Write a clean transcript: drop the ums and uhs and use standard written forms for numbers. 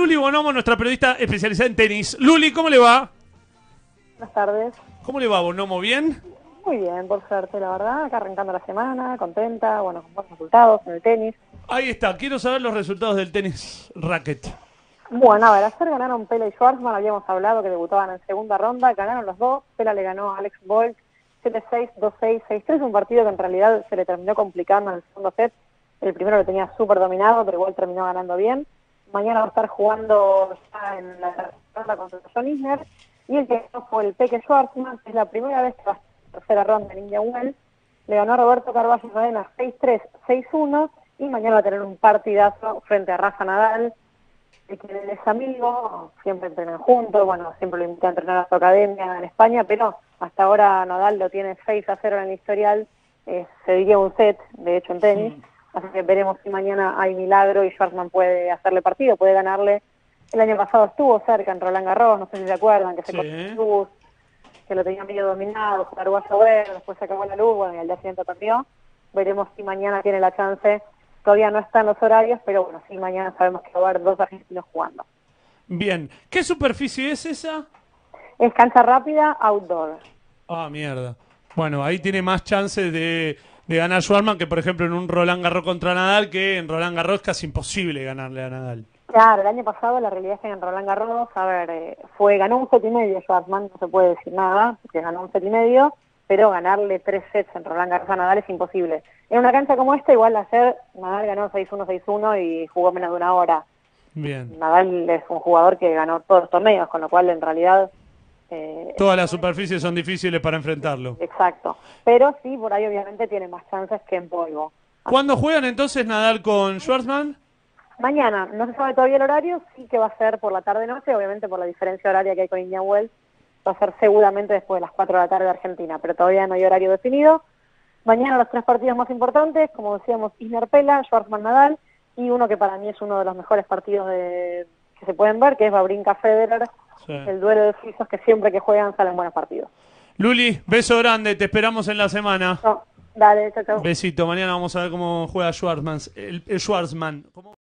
Luli Bonomo, nuestra periodista especializada en tenis. Luli, ¿cómo le va? Buenas tardes. ¿Cómo le va, Bonomo? ¿Bien? Muy bien, por suerte, la verdad. Acá arrancando la semana, contenta, bueno, con buenos resultados en el tenis. Ahí está, quiero saber los resultados del tenis racket. Bueno, a ver, ayer ganaron Pela y Schwartzman, habíamos hablado que debutaban en segunda ronda, ganaron los dos. Pela le ganó a Alex Bolt 7-6, 2-6, 6-3, un partido que en realidad se le terminó complicando en el segundo set. El primero lo tenía súper dominado, pero igual terminó ganando bien. Mañana va a estar jugando ya en la tercera ronda contra John Isner. Y el que ganó fue el Peque Schwartzman, que es la primera vez que va a estar en la tercera ronda en Indian Wells. Le ganó a Roberto Carvalho Rodena 6-3, 6-1. Y mañana va a tener un partidazo frente a Rafa Nadal, de quien él es amigo, siempre entrenan juntos, bueno, siempre lo invita a entrenar a su academia en España, pero hasta ahora Nadal lo tiene 6-0 en el historial, se diría un set, de hecho, en tenis, así que veremos si mañana hay milagro y Schwartzman puede hacerle partido, puede ganarle. El año pasado estuvo cerca en Roland Garros, no sé si se acuerdan, que se cortó la luz, que lo tenía medio dominado, se largó a llover, después se acabó la luz, bueno, y al día siguiente perdió. Veremos si mañana tiene la chance. Todavía no están los horarios, pero bueno, sí, mañana sabemos que va a haber dos argentinos jugando. Bien. ¿Qué superficie es esa? Es cancha rápida, outdoor. Ah, mierda. Bueno, ahí tiene más chances de ganar Schwartzman que, por ejemplo, en un Roland Garros contra Nadal, que en Roland Garros es casi imposible ganarle a Nadal. Claro, el año pasado la realidad es que en Roland Garros, a ver, ganó un set y medio Schwartzman, no se puede decir nada, porque ganó un set y medio, pero ganarle 3 sets en Roland Garros a Nadal es imposible. En una cancha como esta, igual ayer Nadal ganó 6-1, 6-1 y jugó menos de una hora. Bien. Nadal es un jugador que ganó todos los torneos, con lo cual en realidad... todas las superficies son difíciles para enfrentarlo. Exacto, pero sí, por ahí obviamente tiene más chances que en polvo. ¿Cuándo juegan entonces Nadal con Schwartzman? Mañana, no se sabe todavía el horario, sí que va a ser por la tarde-noche, obviamente por la diferencia horaria que hay con Indian Wells, va a ser seguramente después de las 4 de la tarde de Argentina, pero todavía no hay horario definido. Mañana los 3 partidos más importantes, como decíamos, Isner-Pela, Schwartzman-Nadal, y uno que para mí es uno de los mejores partidos que se pueden ver, que es Wawrinka-Federer, el duelo de suizos que siempre que juegan salen buenos partidos. Luli, beso grande, te esperamos en la semana. No, dale, chao, chao. Besito, mañana vamos a ver cómo juega Schwartzman. El Schwartzman.